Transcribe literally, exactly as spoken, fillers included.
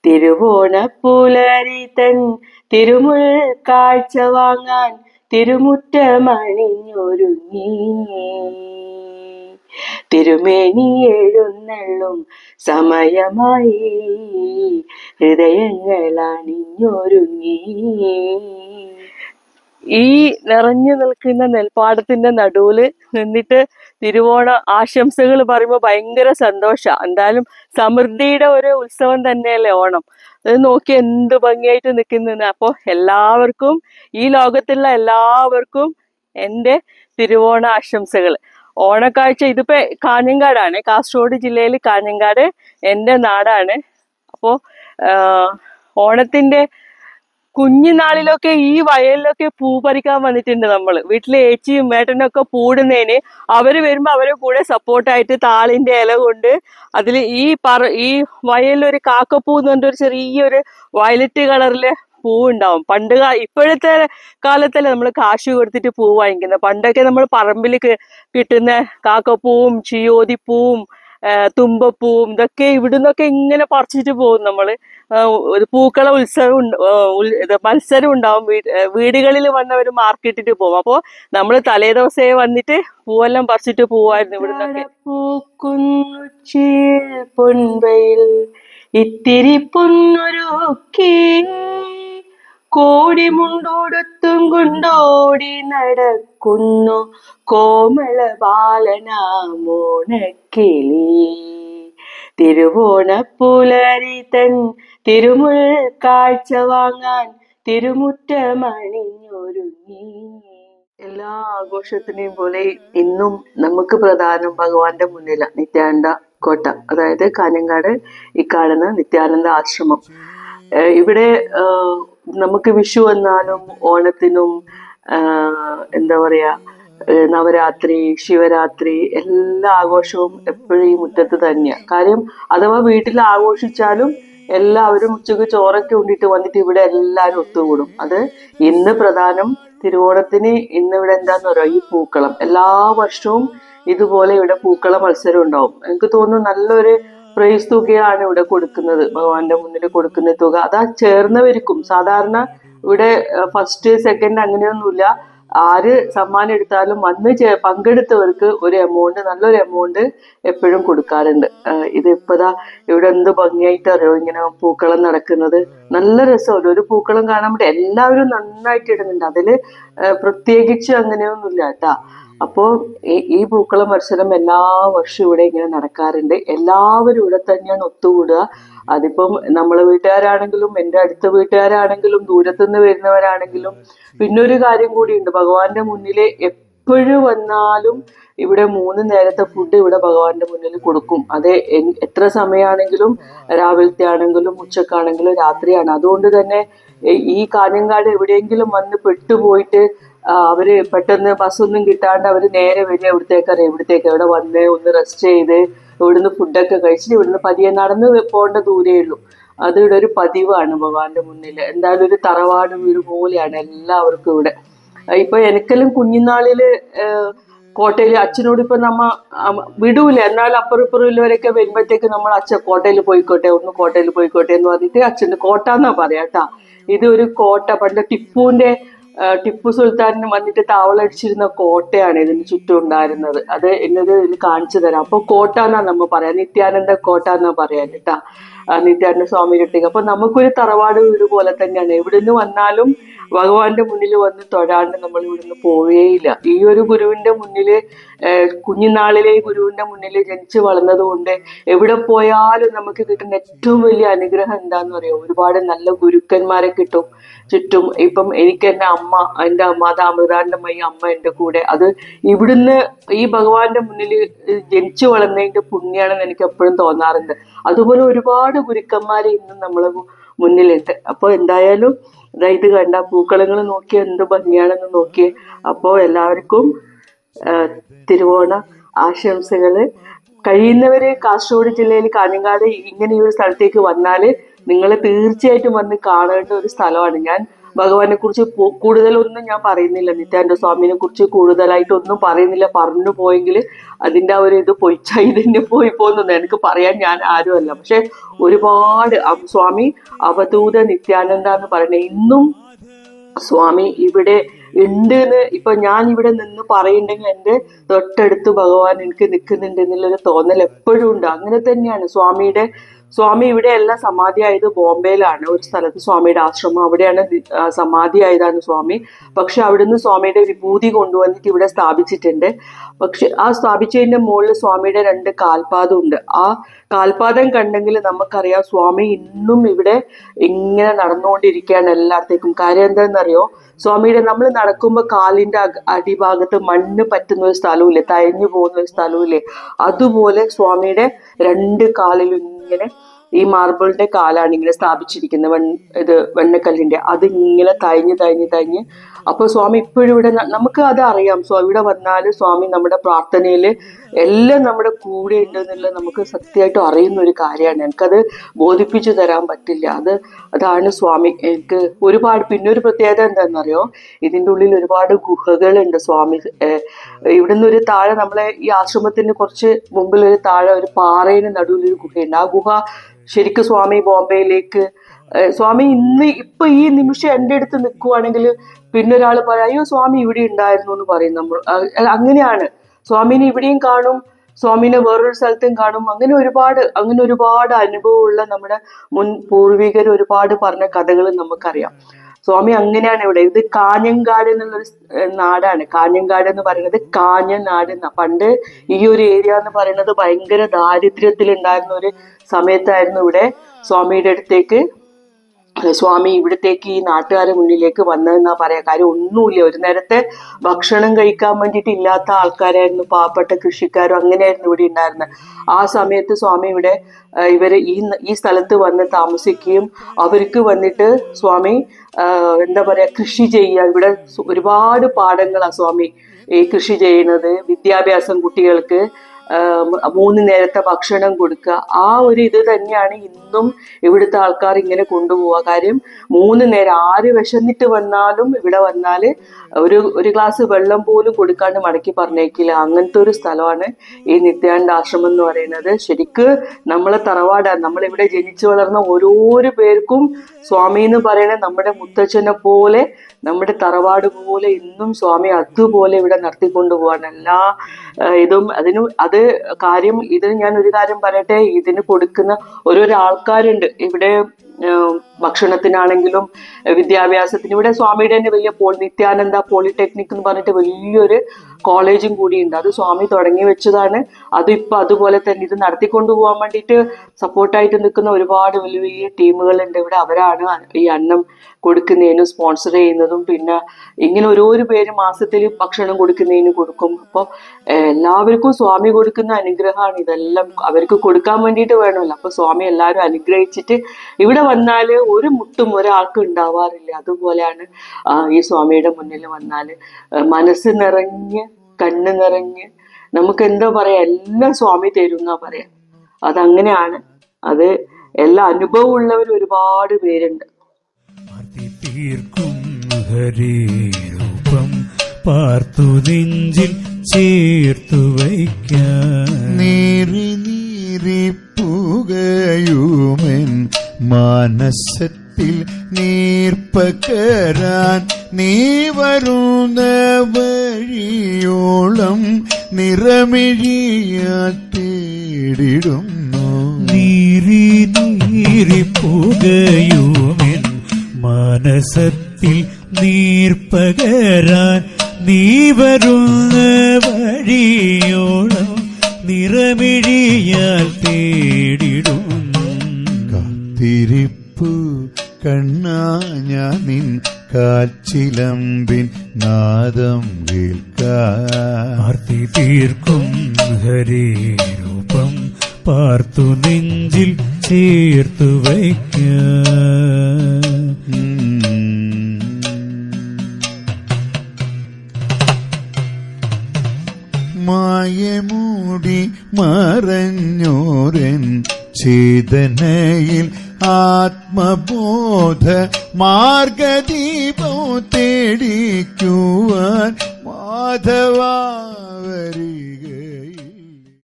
തിരുവോണപ്പുലരി തൻ തിരുമുൽ കാഴ്ച വാങ്ങാൻ തിരുമുറ്റമണിഞ്ഞൊരുങ്ങി തിരുമേനി എഴുന്നള്ളും സമയമായി ഹൃദയങ്ങൾ അണിഞ്ഞൊരുങ്ങി. ഈ നിറഞ്ഞു നിൽക്കുന്ന നെൽപ്പാടത്തിന്റെ നടുവില് നിന്നിട്ട് തിരുവോണ ആശംസകൾ പറയുമ്പോൾ ഭയങ്കര സന്തോഷമാണ്. എന്തായാലും സമൃദ്ധിയുടെ ഒരു ഉത്സവം തന്നെയല്ലേ ഓണം. അത് നോക്കി എന്ത് ഭംഗിയായിട്ട് നിൽക്കുന്നത്. അപ്പോൾ എല്ലാവർക്കും, ഈ ലോകത്തുള്ള എല്ലാവർക്കും എൻ്റെ തിരുവോണ ആശംസകൾ. ഓണക്കാഴ്ച ഇതിപ്പോ കാഞ്ഞങ്ങാടാണ്, കാസർഗോഡ് ജില്ലയിൽ കാഞ്ഞങ്ങാട് എൻ്റെ നാടാണ്. അപ്പോൾ ഓണത്തിന്റെ കുഞ്ഞുനാളിലൊക്കെ ഈ വയലിലൊക്കെ പൂ പറിക്കാൻ വന്നിട്ടുണ്ട് നമ്മള്. വീട്ടിലെ ഏച്ചിയും ഏട്ടനൊക്കെ പൂടുന്നതിന് അവര് വരുമ്പോ അവരെ കൂടെ സപ്പോർട്ടായിട്ട് താളിന്റെ ഇല കൊണ്ട് അതിൽ ഈ പറ ഈ വയലിലൊരു കാക്കപ്പൂ എന്ന് പറഞ്ഞൊരു ചെറിയൊരു വയലറ്റ് കളറിലെ പൂ ഉണ്ടാവും. പണ്ട് ഇപ്പോഴത്തെ കാലത്തല്ലേ നമ്മൾ കാശ് കൊടുത്തിട്ട് പൂ വാങ്ങിക്കുന്നത്. പണ്ടൊക്കെ നമ്മൾ പറമ്പിൽ കിട്ടുന്ന കാക്കപ്പൂവും ചിയോതിപ്പൂവും തുമ്പപ്പൂവും ഇതൊക്കെ ഇവിടുന്നൊക്കെ ഇങ്ങനെ പറിച്ചിട്ട് പോകും നമ്മള്. ഒരു പൂക്കള ഉത്സവം മത്സരം ഉണ്ടാവും. വീടുകളിൽ വന്നവർ മാർക്കറ്റിട്ട് പോകും. അപ്പോൾ നമ്മൾ തലേ ദിവസേ വന്നിട്ട് പൂവെല്ലാം പറിച്ചിട്ട് പോവായിരുന്നു ഇവിടുന്നൊക്കെ. പൊൻവയിൽ ഇത്തിരി പൊന്നൊരുക്കി കോടി മുണ്ടോടൊത്തും കൊണ്ടോടി നടക്കുന്നു കോമള ബാലനാമോണക്കിളി. തിരുവോണപ്പുലരി തൻ തിരുമുൽ കാഴ്ച വാങ്ങാൻ തിരുമുറ്റമണിഞ്ഞൊരുങ്ങി. എല്ലാ ആഘോഷത്തിനെയും പോലെ ഇന്നും നമുക്ക് പ്രധാനം ഭഗവാന്റെ മുന്നിലാണ് നിത്യാനന്ദ കോട്ട, അതായത് കാഞ്ഞങ്ങാട് ഈ കാണുന്ന നിത്യാനന്ദ ആശ്രമം. ഇവിടെ നമുക്ക് വിഷു വന്നാലും ഓണത്തിനും എന്താ പറയാ നവരാത്രി, ശിവരാത്രി എല്ലാ ആഘോഷവും എപ്പോഴും ഈ മുറ്റത്ത് തന്നെയാണ്. കാര്യം അഥവാ വീട്ടിൽ ആഘോഷിച്ചാലും എല്ലാവരും ഉച്ചക്ക് ചോറൊക്കെ ഉണ്ടിട്ട് വന്നിട്ട് ഇവിടെ എല്ലാവരും ഒത്തുകൂടും. അത് ഇന്ന് പ്രധാനം തിരുവോണത്തിന് ഇന്ന് ഇവിടെ എന്താന്ന് പറയുക, ഈ പൂക്കളം. എല്ലാ വർഷവും ഇതുപോലെ ഇവിടെ പൂക്കള മത്സരം ഉണ്ടാവും. എനിക്ക് തോന്നുന്നു നല്ലൊരു പ്രൈസ് തുകയാണ് ഇവിടെ കൊടുക്കുന്നത്, ഭഗവാന്റെ മുന്നിൽ കൊടുക്കുന്ന തുക. അതാ ചേർന്നവർക്കും. സാധാരണ ഇവിടെ ഫസ്റ്റ് സെക്കൻഡ് അങ്ങനെയൊന്നുമില്ല. ആര് സമ്മാനം എടുത്താലും അന്ന് പങ്കെടുത്തവർക്ക് ഒരു എമൗണ്ട്, നല്ലൊരു എമൗണ്ട് എപ്പോഴും കൊടുക്കാറുണ്ട്. ഇത് ഇപ്പതാ ഇവിടെ എന്ത് ഭംഗിയായിട്ട് അറിയോ ഇങ്ങനെ പൂക്കളം നടക്കുന്നത്. നല്ല രസമല്ലോ ഒരു പൂക്കളം കാണാൻ വേണ്ടി. എല്ലാവരും നന്നായിട്ട് ഇടുന്നുണ്ട്, അതില് പ്രത്യേകിച്ച് അങ്ങനെയൊന്നുമില്ല കേട്ടാ. അപ്പോ ഈ പൂക്കള മത്സരം എല്ലാ വർഷവും ഇവിടെ ഇങ്ങനെ നടക്കാറുണ്ട്. എല്ലാവരും ഇവിടെ തന്നെയാണ് ഒത്തുകൂടുക. അതിപ്പം നമ്മളെ വീട്ടുകാരാണെങ്കിലും എൻ്റെ അടുത്ത വീട്ടുകാരാണെങ്കിലും ദൂരത്തുനിന്ന് വരുന്നവരാണെങ്കിലും. പിന്നൊരു കാര്യം കൂടിയുണ്ട്, ഭഗവാന്റെ മുന്നിൽ എപ്പോഴും വന്നാലും ഇവിടെ മൂന്ന് നേരത്തെ ഫുഡ് ഇവിടെ ഭഗവാന്റെ മുന്നിൽ കൊടുക്കും. അത് എത്ര സമയമാണെങ്കിലും, രാവിലത്തെ ആണെങ്കിലും ഉച്ചക്കാണെങ്കിലും രാത്രിയാണ്. അതുകൊണ്ട് തന്നെ ഈ കാഞ്ഞങ്ങാട് എവിടെയെങ്കിലും വന്ന് പെട്ടുപോയിട്ട് അവര് പെട്ടെന്ന് ബസ്സൊന്നും കിട്ടാണ്ട് അവര് നേരെ വരിക എവിടത്തേക്കറിയാം, എവിടത്തേക്ക് ഇവിടെ വന്ന് ഒന്ന് റെസ്റ്റ് ചെയ്ത് ഇവിടുന്ന് ഫുഡൊക്കെ കഴിച്ചിട്ട് ഇവിടുന്ന് പതിയെ നടന്ന് പോകേണ്ട ദൂരേ ഉള്ളൂ. അത് ഇവിടെ ഒരു പതിവാണ് ഭഗവാന്റെ മുന്നിൽ. എന്തായാലും ഒരു തറവാട് വീട് പോലെയാണ് എല്ലാവർക്കും ഇവിടെ. ഇപ്പൊ എനിക്കെല്ലാം കുഞ്ഞുനാളില് കോട്ടയിൽ അച്ഛനോട് ഇപ്പൊ നമ്മ വിടൂല, എന്നാലും അപ്പുറം ഇപ്പുറം ഉള്ളവരൊക്കെ വരുമ്പോഴത്തേക്ക് നമ്മൾ അച്ഛൻ കോട്ടയിൽ പോയിക്കോട്ടെ, ഒന്ന് കോട്ടയിൽ പോയിക്കോട്ടെ എന്ന് പറഞ്ഞിട്ട് അച്ഛൻ്റെ കോട്ട എന്നാ പറയാട്ടാ. ഇത് ഒരു കോട്ട, പണ്ട് ടിപ്പുവിന്റെ ടിപ്പു സുൽത്താനിന് വന്നിട്ട് താവളടിച്ചിരുന്ന കോട്ടയാണ് ഇതിന് ചുറ്റും ഉണ്ടായിരുന്നത്. അത് എന്നത് ഇതിൽ കാണിച്ചു തരാം. അപ്പൊ കോട്ട എന്നാ നമ്മ പറയാ, നിത്യാനന്ദ കോട്ട എന്നാ പറയാൻ കേട്ടാ, നിത്യാനന്ദ സ്വാമി കിട്ടിക. അപ്പൊ നമുക്കൊരു തറവാട് വീട് പോലെ തന്നെയാണ്. എവിടുന്ന് വന്നാലും ഭഗവാന്റെ മുന്നിൽ വന്ന് തൊഴാണ്ട് നമ്മൾ ഇവിടുന്ന് പോവുകയില്ല. ഈ ഒരു ഗുരുവിന്റെ മുന്നില്, കുഞ്ഞുനാളിലെ ഗുരുവിന്റെ മുന്നിൽ ജനിച്ചു വളർന്നത് കൊണ്ട് എവിടെ പോയാലും നമുക്ക് കിട്ടുന്ന ഏറ്റവും വലിയ അനുഗ്രഹം എന്താന്ന് പറയുക, ഒരുപാട് നല്ല ഗുരുക്കന്മാരെ കിട്ടും ചുറ്റും. ഇപ്പം എനിക്ക് എൻ്റെ അമ്മ, എൻ്റെ അമ്മ അത് അമൃതാനന്ദമയി അമ്മ എൻ്റെ കൂടെ. അത് ഇവിടുന്ന് ഈ ഭഗവാന്റെ മുന്നിൽ ജനിച്ചു വളർന്നതിന്റെ പുണ്യാണെന്ന് എനിക്ക് എപ്പോഴും തോന്നാറുണ്ട്. അതുപോലെ ഒരുപാട് ഗുരുക്കന്മാരെ ഇന്നും നമ്മളെ മുന്നിലുണ്ട്. അപ്പോൾ എന്തായാലും ഇത് കണ്ട പൂക്കളങ്ങൾ നോക്കിയ എന്ത് ഭംഗിയാണെന്ന് നോക്കിയേ. അപ്പോൾ എല്ലാവർക്കും തിരുവോണ ആശംസകള്. കഴിയുന്നവര് കാസർഗോഡ് ജില്ലയിൽ കാഞ്ഞങ്ങാട് ഇങ്ങനെ ഒരു സ്ഥലത്തേക്ക് വന്നാല് നിങ്ങൾ തീർച്ചയായിട്ടും വന്ന് കാണേണ്ട ഒരു സ്ഥലമാണ്. ഞാൻ ഭഗവാനെ കുറിച്ച് കൂടുതലൊന്നും ഞാൻ പറയുന്നില്ല, നിത്യാനന്ദ സ്വാമിനെ കുറിച്ച് കൂടുതലായിട്ടൊന്നും പറയുന്നില്ല. പറഞ്ഞു പോയെങ്കിൽ അതിന്റെ ആ ഒരു ഇത് പോയി ചൈതന്യം പോയി പോകുന്നു, എനിക്ക് പറയാൻ ഞാൻ ആരുമല്ല. പക്ഷെ ഒരുപാട് സ്വാമി അവധൂത നിത്യാനന്ദ എന്ന് പറയുന്നത് ഇന്നും സ്വാമി ഇവിടെ ഉണ്ട് എന്ന് ഇപ്പൊ ഞാൻ ഇവിടെ നിന്ന് പറയുന്നുണ്ടെങ്കിൽ എൻ്റെ തൊട്ടടുത്ത് ഭഗവാൻ എനിക്ക് നിൽക്കുന്നുണ്ട് എന്നുള്ളൊരു തോന്നൽ എപ്പോഴും ഉണ്ട്. അങ്ങനെ തന്നെയാണ് സ്വാമിയുടെ സ്വാമി ഇവിടെയല്ല സമാധി ആയത്, ബോംബെയിലാണ് ഒരു സ്ഥലത്ത് സ്വാമിയുടെ ആശ്രമം, അവിടെയാണ് സമാധി ആയതാണ് സ്വാമി. പക്ഷെ അവിടുന്ന് സ്വാമിയുടെ വിഭൂതി കൊണ്ടുവന്നിട്ട് ഇവിടെ സ്ഥാപിച്ചിട്ടുണ്ട്. പക്ഷെ ആ സ്ഥാപിച്ചതിന്റെ മുകളിൽ സ്വാമിയുടെ രണ്ട് കാൽപാദം ഉണ്ട്. ആ കാൽപാദം കണ്ടെങ്കിൽ നമുക്കറിയാം സ്വാമി ഇന്നും ഇവിടെ ഇങ്ങനെ നടന്നുകൊണ്ടിരിക്കുകയാണ് എല്ലായിടത്തേക്കും. കാര്യം എന്താണെന്നറിയോ, സ്വാമിയുടെ നമ്മൾ നടക്കുമ്പോൾ കാലിന്റെ അടിഭാഗത്ത് മണ്ണ് പറ്റുന്ന ഒരു സ്ഥലമില്ലേ, തഴഞ്ഞു പോകുന്ന ഒരു സ്ഥലമില്ലേ, അതുപോലെ സ്വാമിയുടെ രണ്ട് കാലിലും ഇങ്ങനെ ഈ മാർബിളിന്റെ കാലാണ് ഇങ്ങനെ സ്ഥാപിച്ചിരിക്കുന്നത്, വെൺ ഇത് വെണ്ണക്കല്ലിന്റെ, അത് ഇങ്ങനെ തഴഞ്ഞ് തഴഞ്ഞ് തഴഞ്ഞ്. അപ്പൊ സ്വാമി ഇപ്പോഴും ഇവിടെ നമുക്ക് അത് അറിയാം. സ്വാമി ഇവിടെ വന്നാൽ സ്വാമി നമ്മുടെ പ്രാർത്ഥനയില് എല്ലാം നമ്മുടെ കൂടെ ഉണ്ടെന്നുള്ള നമുക്ക് സത്യമായിട്ടും അറിയുന്ന ഒരു കാര്യമാണ്. എനിക്കത് ബോധിപ്പിച്ചു തരാൻ പറ്റില്ല. അത് അതാണ് സ്വാമി എനിക്ക് ഒരുപാട്. പിന്നെ ഒരു പ്രത്യേകത എന്താണെന്നറിയോ, ഇതിൻ്റെ ഉള്ളിൽ ഒരുപാട് ഗുഹകളുണ്ട്. സ്വാമി ഇവിടുന്ന് ഒരു താഴെ നമ്മളെ ഈ ആശ്രമത്തിന് കുറച്ച് മുമ്പിൽ ഒരു താഴെ ഒരു പാറയുടെ നടുവിലൊരു ഗുഹയുണ്ട്. ആ ഗുഹ ശരിക്കും സ്വാമി ബോംബെയിലേക്ക് സ്വാമി ഇന്ന് ഇപ്പൊ ഈ നിമിഷം എൻ്റെ അടുത്ത് നിൽക്കുവാണെങ്കിൽ പിന്നെ ഒരാൾ പറയാം അയ്യോ സ്വാമി ഇവിടെ ഉണ്ടായിരുന്നു എന്ന് പറയും. നമ്മൾ അങ്ങനെയാണ് സ്വാമിനെ ഇവിടെയും കാണും, സ്വാമിനെ വേറൊരു സ്ഥലത്തും കാണും. അങ്ങനെ ഒരുപാട് അങ്ങനെ ഒരുപാട് അനുഭവമുള്ള നമ്മുടെ മുൻ പൂർവികർ ഒരുപാട് പറഞ്ഞ കഥകൾ നമുക്കറിയാം. സ്വാമി അങ്ങനെയാണ് ഇവിടെ. ഇത് കാഞ്ഞങ്ങാട് എന്നുള്ളൊരു നാടാണ്. കാഞ്ഞങ്ങാട് എന്ന് പറയുന്നത് കാഞ്ഞനാട് എന്ന. പണ്ട് ഈ ഒരു ഏരിയ എന്ന് പറയുന്നത് ഭയങ്കര ദാരിദ്ര്യത്തിലുണ്ടായിരുന്ന ഒരു സമയത്തായിരുന്നു ഇവിടെ സ്വാമിയുടെ അടുത്തേക്ക് സ്വാമി ഇവിടത്തേക്ക് ഈ നാട്ടുകാരുടെ മുന്നിലേക്ക് വന്നതെന്നാ പറയാ. കാര്യം ഒന്നുമില്ല, ഒരു നേരത്തെ ഭക്ഷണം കഴിക്കാൻ വേണ്ടിയിട്ട് ഇല്ലാത്ത ആൾക്കാരായിരുന്നു, പാവപ്പെട്ട കൃഷിക്കാരും അങ്ങനെയായിരുന്നു ഇവിടെ ഉണ്ടായിരുന്നത്. ആ സമയത്ത് സ്വാമി ഇവിടെ ഇവര് ഈ ഈ സ്ഥലത്ത് വന്ന് താമസിക്കുകയും അവർക്ക് വന്നിട്ട് സ്വാമി എന്താ പറയാ കൃഷി ചെയ്യുക. ഇവിടെ ഒരുപാട് പാടങ്ങളാണ് സ്വാമി ഈ കൃഷി ചെയ്യുന്നത്. വിദ്യാഭ്യാസം കുട്ടികൾക്ക്, മൂന്ന് നേരത്തെ ഭക്ഷണം കൊടുക്കുക, ആ ഒരു ഇത് തന്നെയാണ് ഇന്നും ഇവിടുത്തെ ആൾക്കാർ ഇങ്ങനെ കൊണ്ടുപോവുക. കാര്യം മൂന്ന് നേരം ആര് വിശന്നിട്ട് വന്നാലും ഇവിടെ വന്നാൽ ഒരു ഒരു ഗ്ലാസ് വെള്ളം പോലും കൊടുക്കാണ്ട് മടക്കി പറഞ്ഞേക്കില്ല. അങ്ങനത്തെ ഒരു സ്ഥലമാണ് ഈ നിത്യാനന്ദ ആശ്രമം എന്ന് പറയുന്നത്. ശരിക്ക് നമ്മളെ തറവാടാണ്. നമ്മളിവിടെ ജനിച്ചു വളർന്ന ഓരോരോ പേർക്കും സ്വാമി എന്ന് പറയുന്നത് നമ്മുടെ മുത്തച്ഛനെ പോലെ, നമ്മുടെ തറവാട് പോലെ ഇന്നും സ്വാമി അതുപോലെ ഇവിടെ നടത്തിക്കൊണ്ടുപോവാണ് എല്ലാ ഇതും. അതിന് അത് കാര്യം ഇതിന് ഞാൻ ഒരു കാര്യം പറയട്ടെ, ഇതിന് കൊടുക്കുന്ന ഓരോരോ ആൾക്കാരുണ്ട് ഇവിടെ. ഭക്ഷണത്തിനാണെങ്കിലും വിദ്യാഭ്യാസത്തിന് ഇവിടെ സ്വാമിയുടെ തന്നെ വലിയ പോ നിത്യാനന്ദ പോളിടെക്നിക് എന്ന് പറഞ്ഞിട്ട് വലിയൊരു കോളേജും കൂടിയുണ്ട്. അത് സ്വാമി തുടങ്ങി വെച്ചതാണ്. അത് ഇപ്പൊ അതുപോലെ തന്നെ ഇത് നടത്തിക്കൊണ്ടു പോകാൻ വേണ്ടിയിട്ട് സപ്പോർട്ടായിട്ട് നിൽക്കുന്ന ഒരുപാട് വലിയ വലിയ ടീമുകളുണ്ട് ഇവിടെ. അവരാണ് ഈ അന്നം കൊടുക്കുന്നതിനും സ്പോൺസർ ചെയ്യുന്നതും പിന്നെ ഇങ്ങനെ ഓരോരോ പേര് മാസത്തിൽ ഭക്ഷണം കൊടുക്കുന്നതിന് കൊടുക്കും. അപ്പോൾ എല്ലാവർക്കും സ്വാമി കൊടുക്കുന്ന അനുഗ്രഹമാണ് ഇതെല്ലാം. അവർക്ക് കൊടുക്കാൻ വേണ്ടിയിട്ട് വേണമല്ലോ. അപ്പൊ സ്വാമി എല്ലാവരും അനുഗ്രഹിച്ചിട്ട് ഇവിടെ വന്നാൽ ഒരു മുട്ടും ഒരാൾക്ക് ഉണ്ടാവാറില്ല. അതുപോലെയാണ് ഈ സ്വാമിയുടെ മുന്നിൽ വന്നാൽ മനസ്സ് നിറഞ്ഞ് കണ്ണ് നിറഞ്ഞ് നമുക്ക് എന്താ പറയാ എല്ലാം സ്വാമി തരും എന്നാ പറയാ. അതങ്ങനെയാണ്. അത് എല്ലാ അനുഭവം ഉള്ളവർ ഒരുപാട് പേരുണ്ട്. ഹരിരൂപം പാർത്തു നെഞ്ചിൽ ചേർത്തു വയ്ക്കാൻ നീറി നീറി പുകയുമെൻ മാനസത്തിൽ നീർപ്പകരാൻ നീ വരുന്ന വഴിയോളം നിറമിഴിയാൽ തേടിടുന്നു. നീറി നീറി പുകയുമെൻ മാനസത്തിൽ നീർപ്പകരാൻ നീ വരുന്ന വഴിയോളം നിറമിഴിയാൽ തേടിടുന്നു. കാത്തിരിപ്പു കണ്ണാ ഞാൻ നിൻ കാച്ചിലമ്പിൻ നാദം കേൾക്കാൻ ആർത്തി തീർക്കും ഹരിരൂപം പാർത്തു നെഞ്ചിൽ ചേർത്തു വയ്ക്കാൻ. മായമൂടി മറഞ്ഞോരൻ ചേതനയിൽ ആത്മബോധ മാർഗദീപം തേടിക്കുവാൻ മാധവാ.